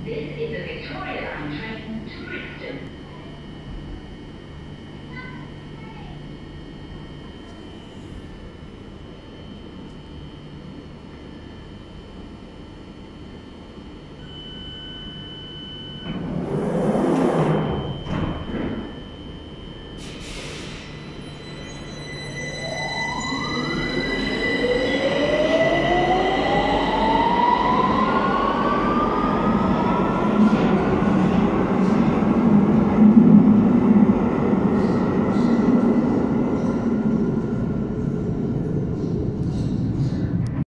This is a Victoria Line train to Brixton.